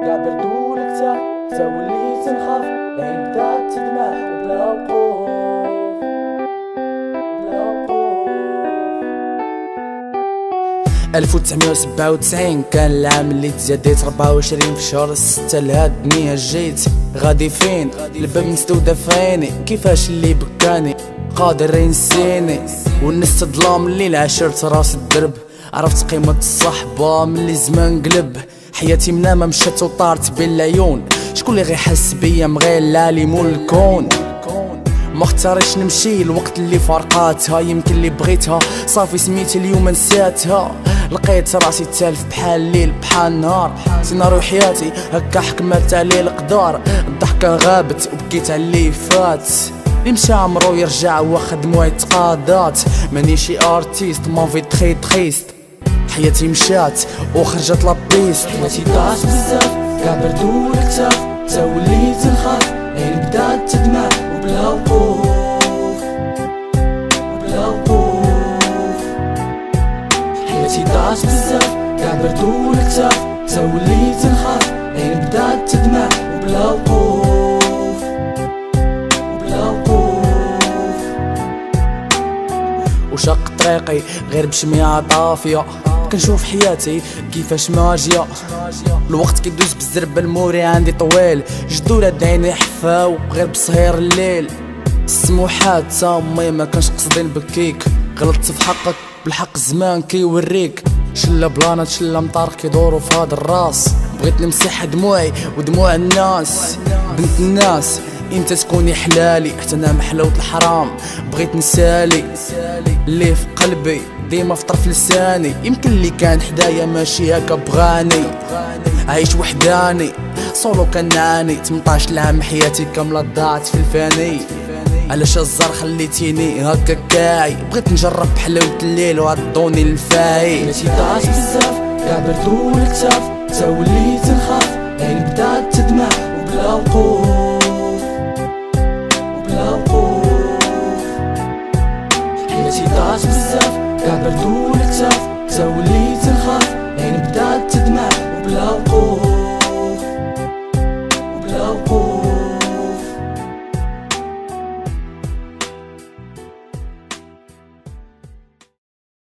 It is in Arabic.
كاع بردو الكتاف حتى وليت نخاف، العين بدات تدمع وبلا وقوف بلا وقوف. 1997 كان العام اللي تزاديت، 24 في شهر 6 لهاد الدنيا جيت. غادي فين؟ الباب مسدودة في عيني، كيفاش اللي بكاني قادر ينسيني، والنس ظلام الليل عشرت راس الدرب. عرفت قيمة الصحبة ملي زمان قلب، حياتي منامة مشات وطارت بين العيون. شكون اللي غيحس بيا مغير العالم والكون؟ ما اختاريش نمشي الوقت اللي فارقاتها، يمكن اللي بغيتها صافي سميتي اليوم نسيتها. لقيت راسي تالف بحال الليل بحال نهار، سيناريو حياتي هكا حكمت عليه القدار. الضحكة غابت وبكيت على اللي فات، اللي مشى عمرو يرجع واخد دموعي تقادات. مانيشي ارتيست ما في تخي تخيست، حياتي مشات وخرجت لابيست. حياتي ضاعت بزاف كاع بردو الكتاف، تا وليت نخاف العين بدات تدمع وبلا وقوف وبلا وقوف. حياتي ضاعت بزاف كاع بردو الكتاف، تا وليت نخاف العين بدات تدمع وبلا وقوف وبلا وقوف. وشق طريقي غير بشميعة طافية، كنشوف حياتي كيفاش ماجية. الوقت كيدوز بالزربة، الموري عندي طويل، جدو لاد عيني حفاو غير بصهير الليل. السموحات تا امي ما كانش قصدي نبكيك، غلطت في حقك بالحق زمان كيوريك. شلة بلانات شلة مطارق كيدورو في هاد الراس، بغيت نمسح دموعي ودموع الناس. بنت الناس انت تكوني حلالي، حتى انا محلوت الحرام بغيت نسالي. اللي في قلبي ديما في طرف لساني، يمكن اللي كان حدايا ماشي هكا بغاني. عايش وحداني صولو كان نعاني، 18 عام حياتي كاملة ضاعت في الفاني. علاش الزر خليتيني هكا كاعي، بغيت نجرب حلاوة الليل وعضوني الفاعي. حياتي ضاعت بزاف كاع بردو الكتاف، تا وليت نخاف العين بدات تدمع وبلا وقوف وبلا وقوف. حياتي ضاعت بزاف كاع بردو الكتاف، تا وليت